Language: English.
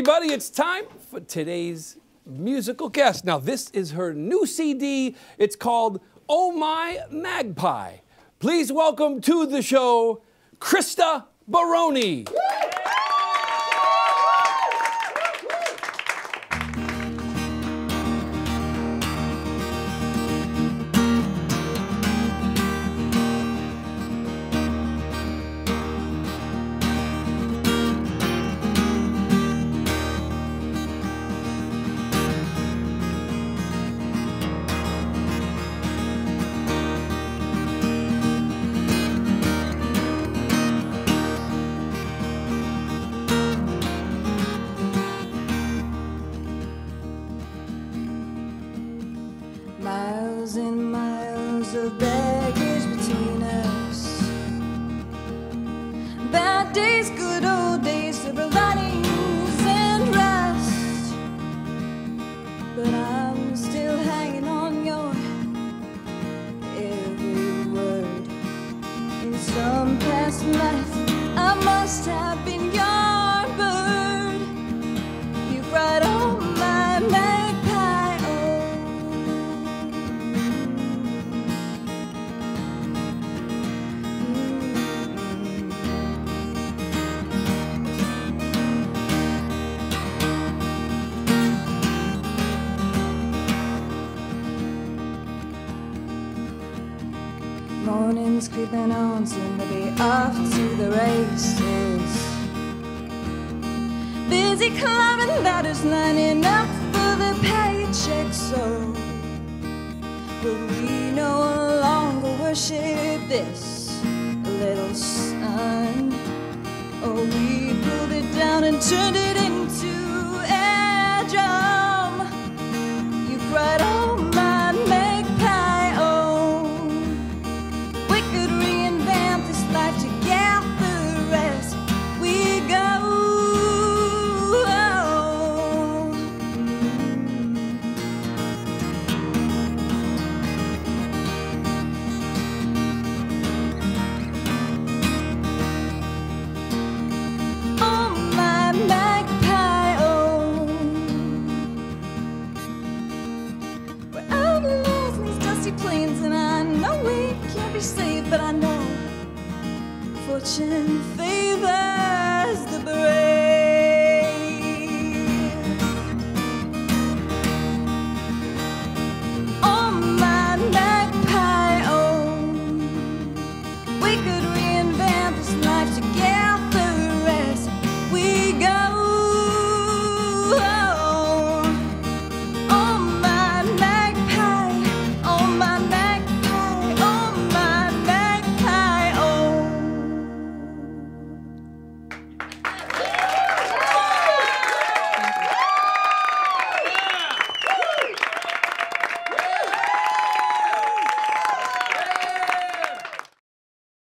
everybody, it's time for today's musical guest. Now, this is her new CD. It's called Oh My Magpie. Please welcome to the show, Krista Baroni. Miles and miles of baggage between us. Bad days, good old days, silver linings and rust. But I'm still hanging on your every word. In some past life, I must have been your bird. You cried on my magpie. Morning's creeping on, soon to be off to the races. Busy climbing ladders, lining up for the paycheck, so but we no longer worship this little sun. Oh, we pulled it down and turned it into a drum. You cried, oh my magpie, oh. We could reinvent this life together as we go. Safe, but I know fortune favors the brave. Oh my magpie, oh, we could